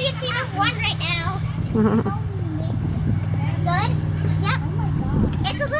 see a team of one right now. Good? Yep. It's a